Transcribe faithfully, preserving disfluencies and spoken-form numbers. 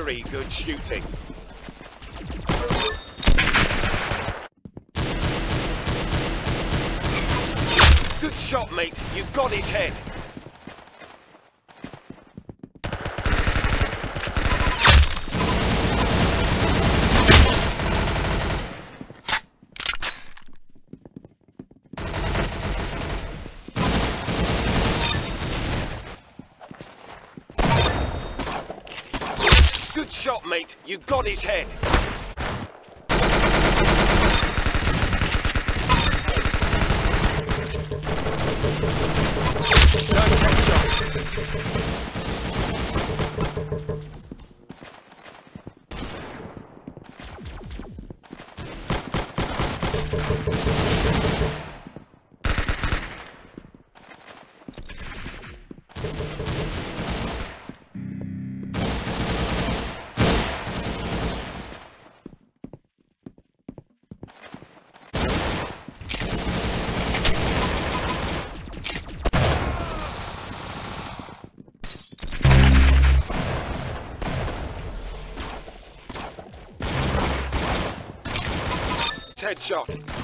Very good shooting. Good shot, mate. You got his head. Good shot, mate. You got his head. Nice headshot. Headshot.